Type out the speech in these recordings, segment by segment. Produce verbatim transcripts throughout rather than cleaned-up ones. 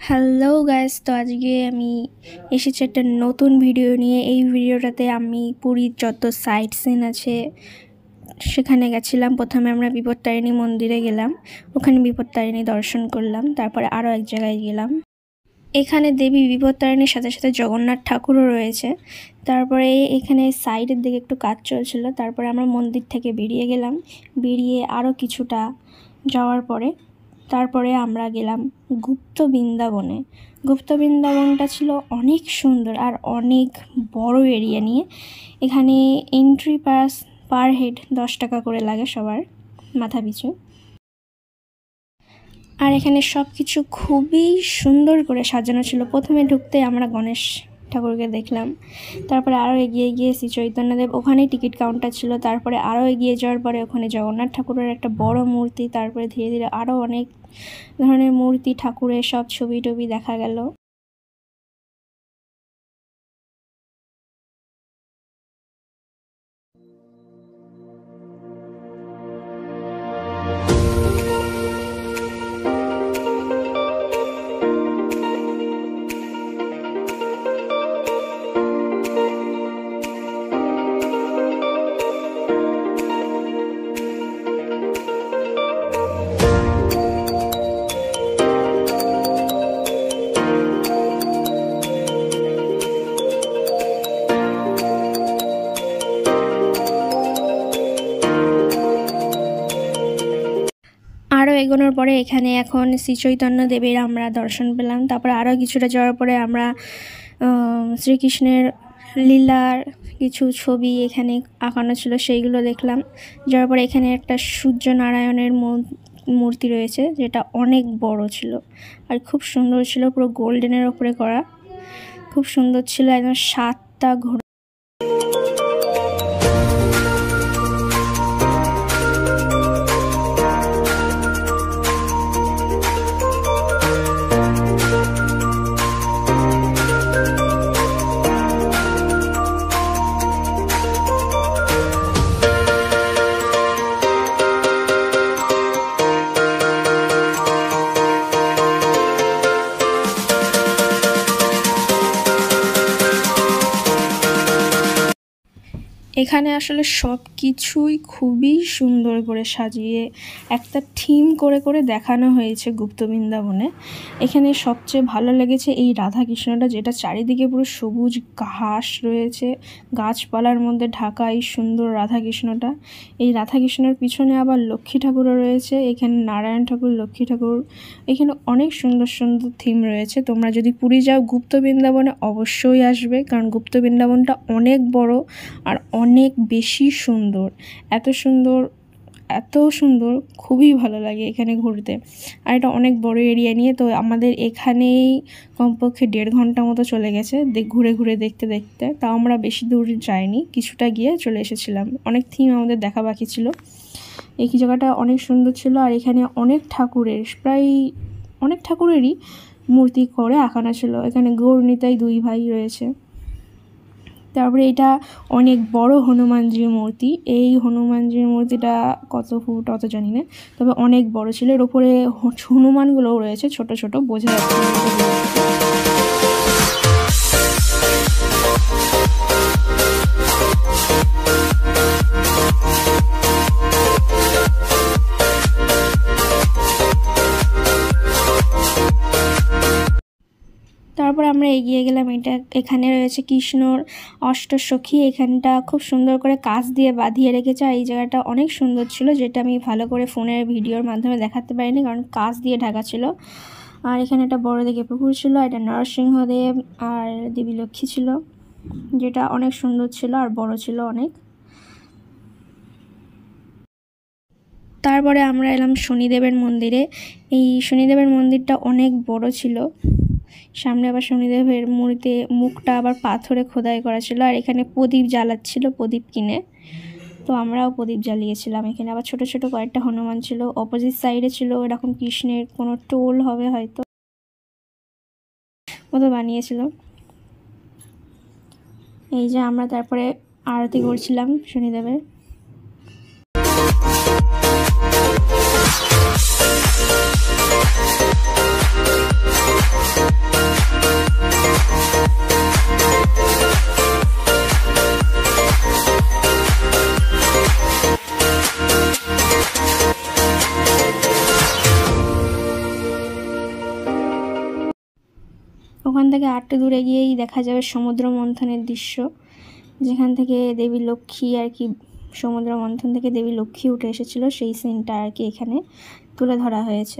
Hello guys, তো আজকে আমি এসেছি একটা নতুন ভিডিও নিয়ে। এই ভিডিওটাতে আমি পুরীর যত সাইট সিন আছে সেখানে গেছিলাম। প্রথমে আমরা বিপত্তারিণী মন্দিরে গেলাম, ওখানে বিপত্তারিণী দর্শন করলাম। তারপরে আরও এক জায়গায় গেলাম, এখানে দেবী বিপত্তারিণীর সাথে সাথে জগন্নাথ ঠাকুরও রয়েছে। তারপরে এখানে সাইডের দিকে একটু কাজ চলছিল। তারপরে আমরা মন্দির থেকে বেরিয়ে গেলাম। বেরিয়ে আরও কিছুটা যাওয়ার পরে তারপরে আমরা গেলাম গুপ্ত বৃন্দাবনে। গুপ্ত বৃন্দাবনটা ছিল অনেক সুন্দর আর অনেক বড় এরিয়া নিয়ে। এখানে এন্ট্রি পাস পার হেড দশ টাকা করে লাগে সবার মাথা পিছু। আর এখানে সব কিছু খুবই সুন্দর করে সাজানো ছিল। প্রথমে ঢুকতে আমরা গণেশ ঠাকুরকে দেখলাম, তারপরে আরও এগিয়ে গিয়ে শ্রী চৈতন্যদেব, ওখানেই টিকিট কাউন্টার ছিল। তারপরে আরও এগিয়ে যাওয়ার পরে ওখানে জগন্নাথ ঠাকুরের একটা বড় মূর্তি। তারপরে ধীরে ধীরে আরও অনেক ধরনের মূর্তি ঠাকুরের সব ছবি টবি দেখা গেল। আরও এগোনোর পরে এখানে এখন শ্রী চৈতন্য দেবের আমরা দর্শন পেলাম। তারপরে আরও কিছুটা যাওয়ার পরে আমরা শ্রীকৃষ্ণের লীলার কিছু ছবি এখানে আঁকানো ছিল, সেইগুলো দেখলাম। যাওয়ার পরে এখানে একটা সূর্য নারায়ণের মূর্তি রয়েছে, যেটা অনেক বড় ছিল আর খুব সুন্দর ছিল, পুরো গোল্ডেনের ওপরে করা, খুব সুন্দর ছিল। একদম সাতটা ঘোড়া। এখানে আসলে সব কিছুই খুবই সুন্দর করে সাজিয়ে একটা থিম করে করে দেখানো হয়েছে গুপ্ত বৃন্দাবনে। এখানে সবচেয়ে ভালো লেগেছে এই রাধা কৃষ্ণটা, যেটা চারিদিকে পুরো সবুজ ঘাস রয়েছে, গাছপালার মধ্যে ঢাকা এই সুন্দর রাধা কৃষ্ণটা। এই রাধা কৃষ্ণের পিছনে আবার লক্ষ্মী ঠাকুরও রয়েছে, এখানে নারায়ণ ঠাকুর, লক্ষ্মী ঠাকুর, এখানে অনেক সুন্দর সুন্দর থিম রয়েছে। তোমরা যদি পুরী যাও গুপ্ত বৃন্দাবনে অবশ্যই আসবে, কারণ গুপ্ত বৃন্দাবনটা অনেক বড় আর অনেক বেশি সুন্দর। এত সুন্দর এত সুন্দর খুবই ভালো লাগে এখানে ঘুরতে। আর এটা অনেক বড় এরিয়া নিয়ে, তো আমাদের এখানেই কমপক্ষে দেড় ঘন্টা মতো চলে গেছে ঘুরে ঘুরে দেখতে দেখতে। তাও আমরা বেশি দূর যাইনি, কিছুটা গিয়ে চলে এসেছিলাম। অনেক থিম আমাদের দেখা বাকি ছিল। এই জায়গাটা অনেক সুন্দর ছিল। আর এখানে অনেক ঠাকুরের, প্রায় অনেক ঠাকুরেরই মূর্তি করে আঁকানো ছিল। এখানে গৌরনীতায় দুই ভাই রয়েছে। তারপরে এটা অনেক বড় হনুমানজির মূর্তি। এই হনুমানজির মূর্তিটা কত ফুট অত জানি না, তবে অনেক বড় ছিল। এর উপরে হনুমানগুলোও রয়েছে ছোট ছোট, বোঝা যাচ্ছে। তারপর আমরা এগিয়ে গেলাম। এটা এখানে রয়েছে কৃষ্ণর অষ্টসখী। এখানটা খুব সুন্দর করে কাঁচ দিয়ে বাঁধিয়ে রেখেছে। আর এই জায়গাটা অনেক সুন্দর ছিল, যেটা আমি ভালো করে ফোনের ভিডিওর মাধ্যমে দেখাতে পারিনি, কারণ কাঁচ দিয়ে ঢাকা ছিল। আর এখানে একটা বড় দেখে পুকুর ছিল, এটা নরসিংহদেব আর দেবী লক্ষ্মী ছিল, যেটা অনেক সুন্দর ছিল আর বড় ছিল অনেক। তারপরে আমরা এলাম শনিদেবের মন্দিরে। এই শনিদেবের মন্দিরটা অনেক বড় ছিল। সামনে আবার শনিদেবের মূর্তিতে মুখটা আবার পাথরে খোদাই করা ছিল। আর এখানে প্রদীপ জ্বালাচ্ছিল, প্রদীপ কিনে, তো আমরাও প্রদীপ জ্বালিয়েছিলাম। এখানে আবার ছোট ছোট কয়েকটা হনুমান ছিল। অপোজিট সাইডে ছিল এরকম কৃষ্ণের কোনো টোল হবে হয়তো মতো বানিয়েছিল। এই যে আমরা তারপরে আরতি করছিলাম শনিদেবের। ওখান থেকে আটটু দূরে গিয়েই দেখা যাবে সমুদ্র মন্থনের দৃশ্য, যেখান থেকে দেবী লক্ষ্মী আর কি সমুদ্র মন্থন থেকে দেবী লক্ষ্মী উঠে এসেছিল, সেই সিনটা আর কি এখানে তুলে ধরা হয়েছে।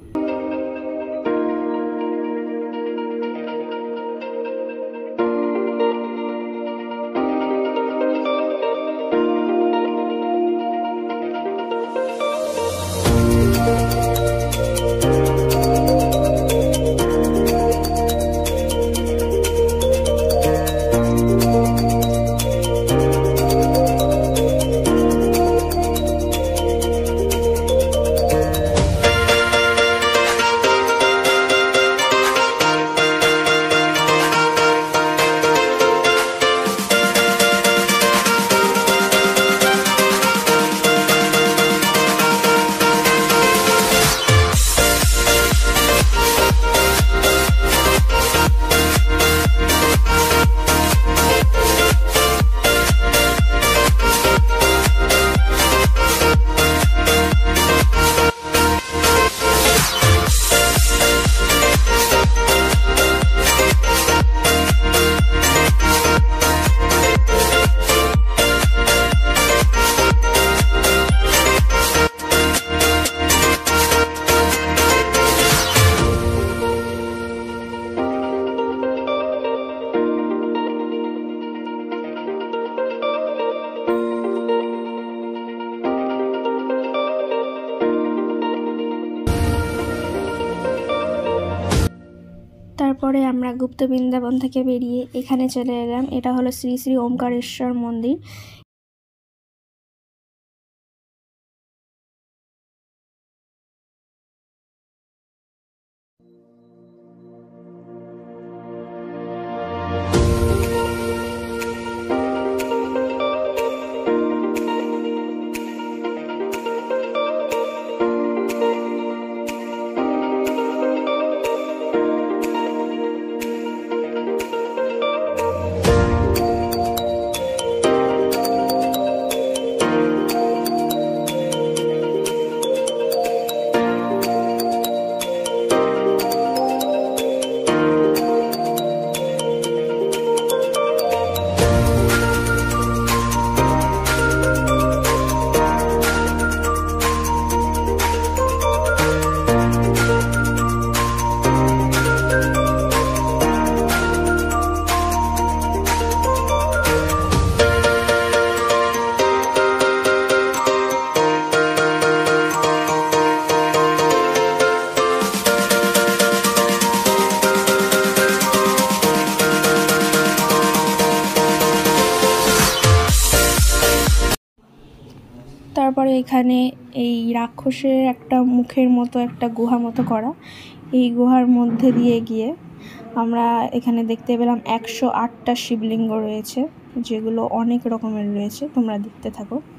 তারপরে আমরা গুপ্ত বৃন্দাবন থেকে বেরিয়ে এখানে চলে এলাম। এটা হলো শ্রী শ্রী ওমকারেশ্বর মন্দির। তারপরে এখানে এই রাক্ষসের একটা মুখের মতো একটা গুহা মতো করা, এই গুহার মধ্যে দিয়ে গিয়ে আমরা এখানে দেখতে পেলাম একশো আটটা শিবলিঙ্গ রয়েছে, যেগুলো অনেক রকমের রয়েছে। তোমরা দেখতে থাকো।